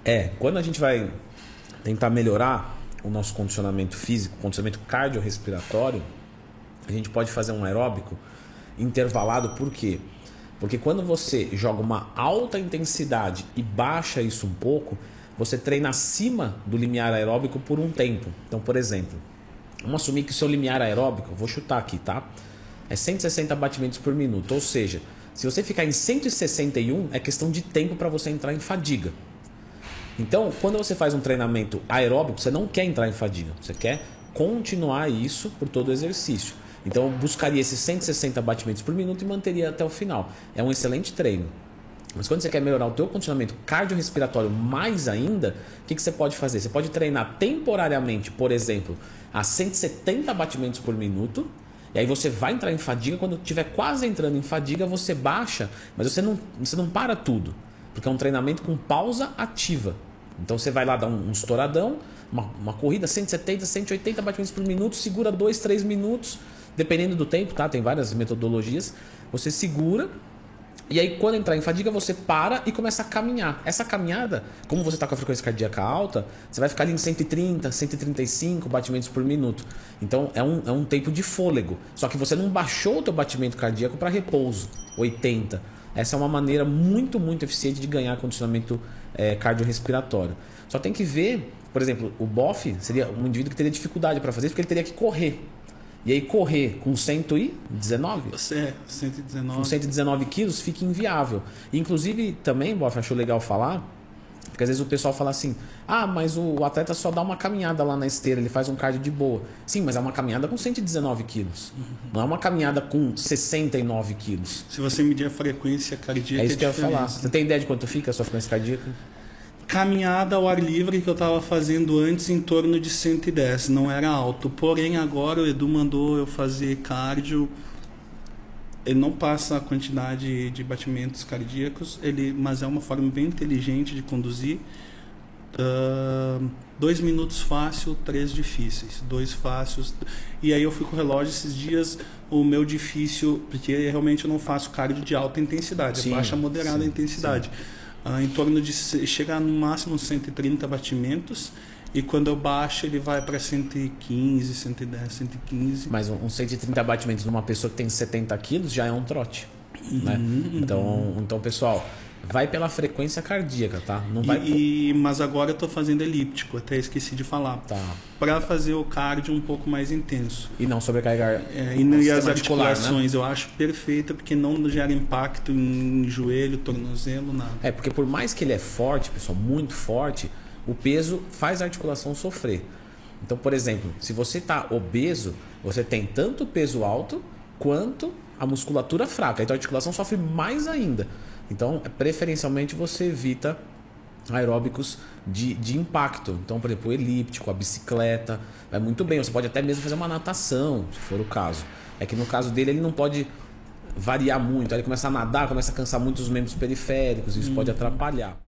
Quando a gente vai tentar melhorar o nosso condicionamento físico, condicionamento cardiorrespiratório, a gente pode fazer um aeróbico intervalado. Por quê? Porque quando você joga uma alta intensidade e baixa isso um pouco, você treina acima do limiar aeróbico por um tempo. Então, por exemplo, vamos assumir que o seu limiar aeróbico, vou chutar aqui, tá? É 160 batimentos por minuto. Ou seja, se você ficar em 161, é questão de tempo para você entrar em fadiga. Então, quando você faz um treinamento aeróbico, você não quer entrar em fadiga. Você quer continuar isso por todo o exercício. Então, eu buscaria esses 160 batimentos por minuto e manteria até o final. É um excelente treino. Mas quando você quer melhorar o teu condicionamento cardiorrespiratório mais ainda, o que você pode fazer? Você pode treinar temporariamente, por exemplo, a 170 batimentos por minuto. E aí você vai entrar em fadiga. Quando estiver quase entrando em fadiga, você baixa, mas você não para tudo. Porque é um treinamento com pausa ativa. Então você vai lá dar um estouradão, uma corrida 170, 180 batimentos por minuto, segura 2, 3 minutos, dependendo do tempo, tá? Tem várias metodologias. Você segura e aí quando entrar em fadiga você para e começa a caminhar. Essa caminhada, como você está com a frequência cardíaca alta, você vai ficar ali em 130, 135 batimentos por minuto. Então é um tempo de fôlego. Só que você não baixou o teu batimento cardíaco para repouso, 80. Essa é uma maneira muito, muito eficiente de ganhar condicionamento cardiorrespiratório. Só tem que ver, por exemplo, o BOF seria um indivíduo que teria dificuldade para fazer isso, porque ele teria que correr. E aí correr com 119? 119. Com 119 quilos fica inviável. E, inclusive, também, BOF, achou legal falar, porque às vezes o pessoal fala assim, mas o atleta só dá uma caminhada lá na esteira, ele faz um cardio de boa. Sim, mas é uma caminhada com 119 quilos. Não é uma caminhada com 69 quilos. Se você medir a frequência cardíaca, é isso que eu ia falar. Você tem ideia de quanto fica a sua frequência cardíaca? Caminhada ao ar livre que eu estava fazendo antes em torno de 110, não era alto. Porém, agora o Edu mandou eu fazer cardio. Ele não passa a quantidade de batimentos cardíacos, mas é uma forma bem inteligente de conduzir. 2 minutos fácil, 3 difíceis. 2 fáceis. E aí eu fui com o relógio esses dias, o meu difícil, porque realmente eu não faço cardio de alta intensidade, sim, baixa moderada intensidade. Em torno de chegar no máximo 130 batimentos. E quando eu baixo, ele vai para 115, 110, 115. Mas uns 130 batimentos numa pessoa que tem 70 quilos já é um trote. Né? Então, pessoal, vai pela frequência cardíaca, tá? Não vai... Mas agora eu tô fazendo elíptico, até esqueci de falar. Tá. Para fazer o cardio um pouco mais intenso. E não sobrecarregar e as articulações, né? Eu acho perfeita, porque não gera impacto em joelho, tornozelo, nada. Porque por mais que ele é forte, pessoal, muito forte, o peso faz a articulação sofrer. Então, por exemplo, se você está obeso, você tem tanto peso alto quanto a musculatura fraca. Então a articulação sofre mais ainda. Então, preferencialmente, você evita aeróbicos de impacto. Então, por exemplo, o elíptico, a bicicleta, vai muito bem. Você pode até mesmo fazer uma natação, se for o caso. É que no caso dele, ele não pode variar muito. Aí ele começa a nadar, começa a cansar muito os membros periféricos, isso pode atrapalhar.